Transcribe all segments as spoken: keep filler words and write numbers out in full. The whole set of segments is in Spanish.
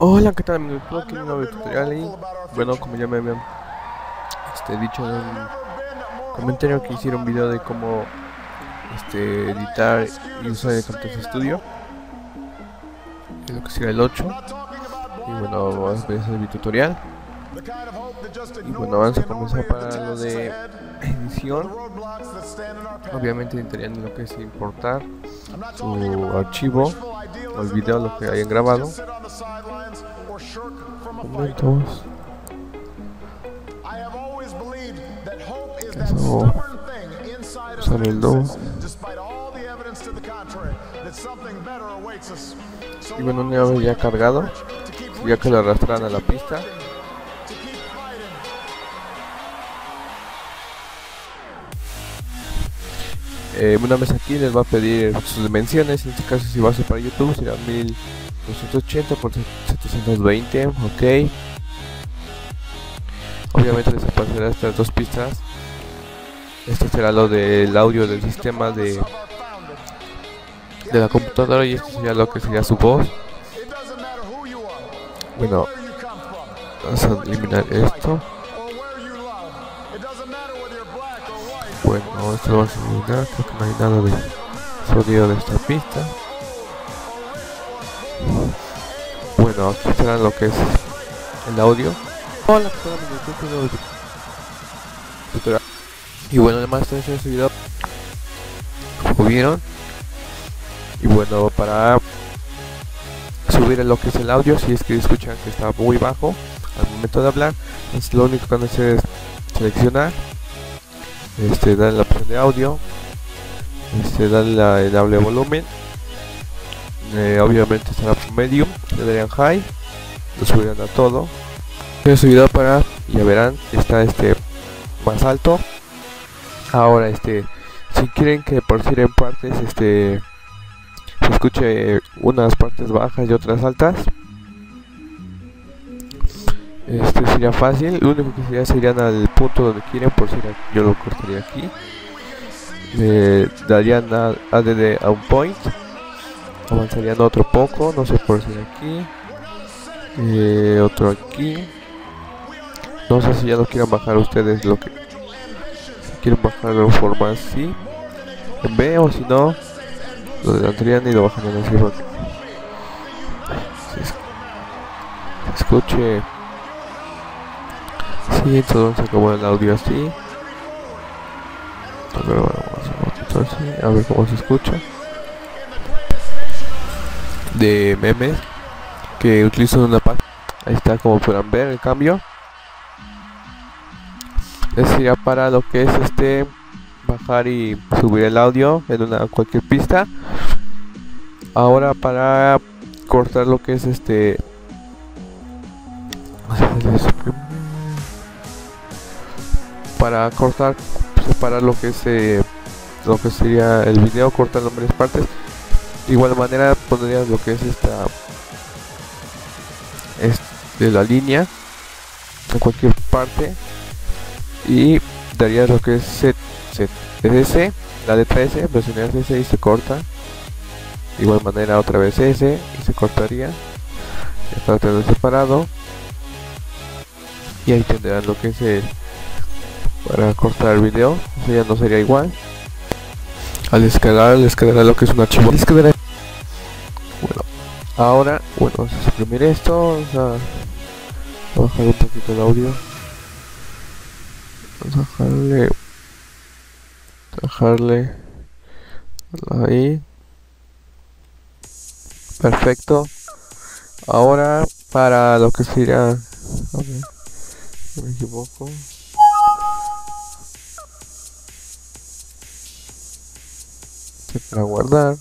Hola, ¿qué tal amigos? Estoy aquí en un nuevo tutorial y bueno, como ya me habían este, dicho en un comentario que hicieron un video de cómo este, editar y usar el Camtasia Studio, que es lo que sería el ocho. Y bueno, vamos a ver ese es mi tutorial. Y bueno, vamos a comenzar para lo de edición. Obviamente necesitarían lo que es importar su archivo o el video, lo que hayan grabado. Momentos. Eso usar el dos. Y bueno, una vez ya cargado, ya que lo arrastran a la pista, eh, una vez aquí les va a pedir sus dimensiones. En este caso, si va a ser para YouTube, será mil doscientos ochenta por setecientos veinte. Ok, obviamente les aparecerá estas dos pistas. Esto será lo del audio del sistema de de la computadora, y esto sería lo que sería su voz. Bueno, vamos a eliminar esto. Bueno, esto lo vamos a eliminar. Creo que no hay nada de sonido de esta pista. Bueno, aquí será lo que es el audio. Hola, ¿qué tal amigos? Tutorial. Y bueno, además de este video, como vieron. Y bueno, para subir lo que es el audio, si es que escuchan que está muy bajo al momento de hablar, es lo único que van a hacer es seleccionar, este, darle la opción de audio, este, darle la, el doble volumen, eh, obviamente estará por medium, le darían high, lo subirán a todo. He subido para, ya verán, está este más alto. Ahora este, si quieren que por si en partes este se escuche unas partes bajas y otras altas, este sería fácil. Lo único que sería serían al punto donde quieren, por si yo lo cortaría aquí, le darían a add a un point, avanzarían otro poco, no sé, por si aquí, eh, otro aquí. No sé si ya lo quieran bajar ustedes, lo que si quieren bajarlo en forma así en B, o si no lo adelantarían y lo bajarían así para que se escuche. Sí, entonces se acabó el audio así. A ver, vamos a hacer así, a ver cómo se escucha. De memes que utilizo una página. Ahí está, como podrán ver el cambio. Eso sería para lo que es este bajar y subir el audio en una cualquier pista. Ahora para cortar lo que es este para cortar, separar lo que es eh, lo que sería el video, cortarlo en varias partes. De igual manera pondrías lo que es esta es de la línea en cualquier parte y darías lo que es set, set S, la letra S, presionarías S y se corta. De igual manera otra vez S y se cortaría. Ya está todo separado. Y ahí tendrán lo que es el para cortar el video. O sea, ya no sería igual. Al descargar, descargará lo que es un archivo. Descargará. Bueno, ahora, bueno, vamos a suprimir esto. Vamos a bajar un poquito el audio. Vamos a dejarle, dejarle ahí. Perfecto. Ahora para lo que sería, a ver, no me equivoco. Para guardar.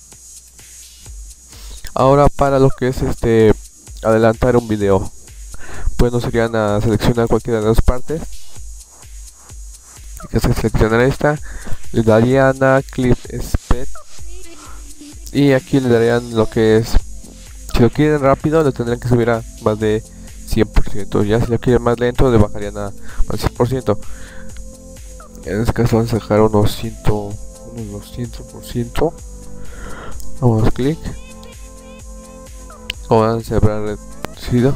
Ahora para lo que es este adelantar un video, pues no serían a seleccionar cualquiera de las partes. Hay que seleccionar esta, le darían a clip speed y aquí le darían lo que es, si lo quieren rápido lo tendrían que subir a más de cien por ciento, ya si lo quieren más lento le bajarían a más cien por ciento. En este caso vamos a dejar unos cien, unos doscientos por ciento. Vamos a clic, vamos a cerrar sucedido.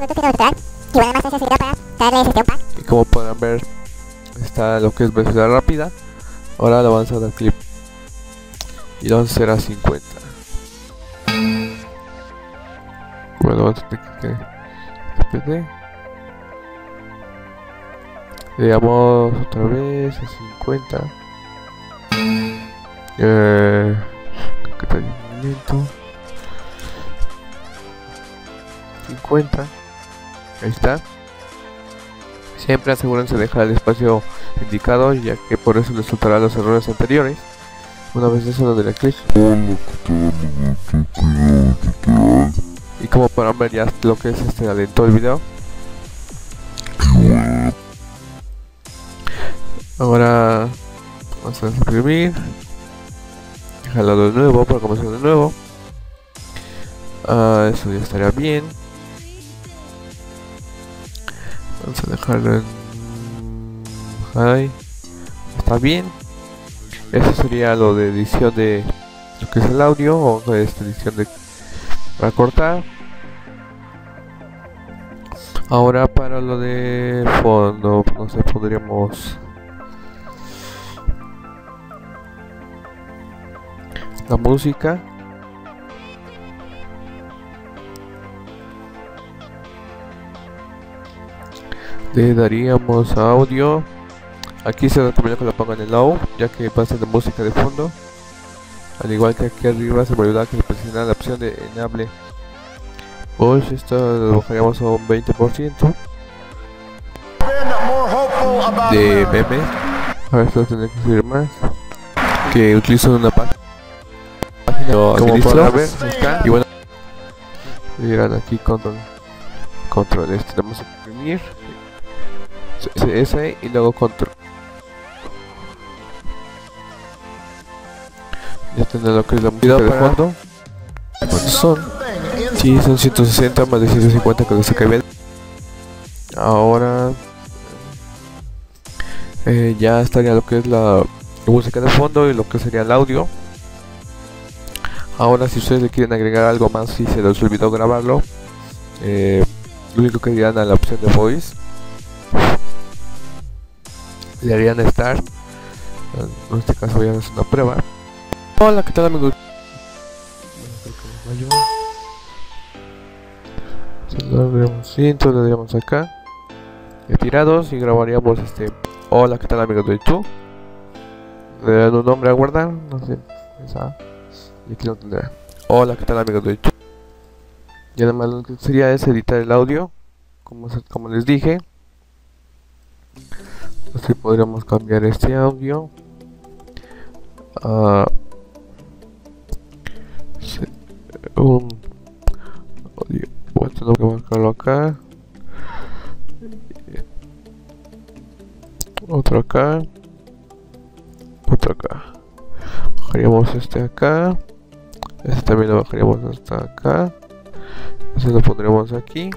Y como podrán ver, está lo que es velocidad rápida. Ahora lo vamos a dar clip y lo vamos a hacer a cincuenta. Bueno, vamos a tener que repetir. Le damos otra vez a cincuenta. Eh, ¿Qué tal? Lento. cincuenta. Ahí está. Siempre asegúrense de dejar el espacio indicado, ya que por eso les soltará los errores anteriores. Una vez eso lo daré clic. Y como podrán ver, ya lo que es este alentó el video. Ahora vamos a suprimir, dejarlo de nuevo para comenzar de nuevo. Uh, eso ya estaría bien. Vamos a dejarlo en high. Está bien. Eso sería lo de edición de lo que es el audio, o de esta edición de para cortar. Ahora para lo de fondo, no sé, podríamos la música. Le daríamos a audio. Aquí se recomienda que lo pongan en low, ya que pasa de música de fondo. Al igual que aquí arriba se me olvidaba que se presiona la opción de enable. Pues esto lo bajaríamos a un veinte por ciento de memes. A ver, esto tendré que subir más. Que utilizo una página. Como para ver, está. Y bueno, dirán aquí control. Control este, vamos a imprimir. S y luego control. Ya tendré lo que es la música de fondo. ¿Cuántos son? Sí, son ciento sesenta más de ciento cincuenta que se cae. Ahora eh, ya estaría lo que es la música de fondo y lo que sería el audio. Ahora si ustedes le quieren agregar algo más, si se les olvidó grabarlo, eh, lo único que irían a la opción de voice, le harían start. En este caso voy a hacer una prueba. Hola, ¿qué tal, amigos? Lo daríamos cinto, le daríamos acá retirados y grabaríamos este hola, ¿qué tal, amigos de YouTube? Le dan un nombre a guardar, no sé, esa, y aquí lo tendrá. Hola, ¿qué tal, amigos de YouTube? Y además lo que sería es editar el audio, como, como les dije. Así podríamos cambiar este audio a un audio. Bueno, tengo que marcarlo acá, otro acá, otro acá. Bajaríamos este acá, este también lo bajaríamos hasta acá, este lo pondremos aquí.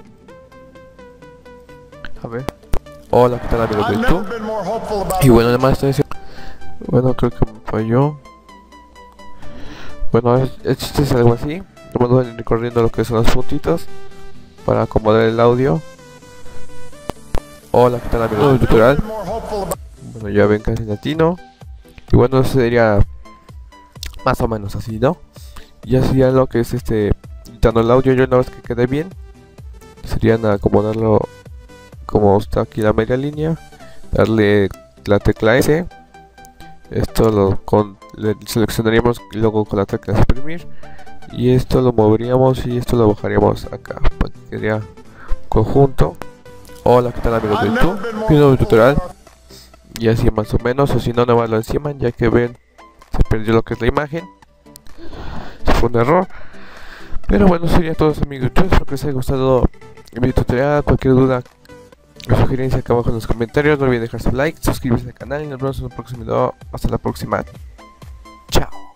A ver, hola, ¿qué tal, amigos de YouTube? Y bueno, además estoy diciendo, bueno, creo que me falló. Bueno, el chiste es algo así. Vamos a ir recorriendo lo que son los puntitos para acomodar el audio. Hola, ¿qué tal, amigos del tutorial? Bueno, ya ven casi latino. Y bueno, eso sería más o menos así, ¿no? Y así ya lo que es este editando el audio. Yo una vez que quede bien, serían acomodarlo como está aquí la media línea, darle la tecla S. Esto lo con, le seleccionaríamos y luego con la tecla suprimir. Y esto lo moveríamos y esto lo bajaríamos acá para que quede conjunto. Hola, ¿qué tal, amigos de YouTube? Un nuevo tutorial. Y así más o menos, o si no, nomás lo encima, ya que ven, se perdió lo que es la imagen. Se fue un error. Pero bueno, sería todo, amigos de YouTube. Espero que les haya gustado mi tutorial. Cualquier duda o sugerencia acá abajo en los comentarios. No olviden dejar su like, suscribirse al canal y nos vemos en el próximo video. Hasta la próxima. Chao.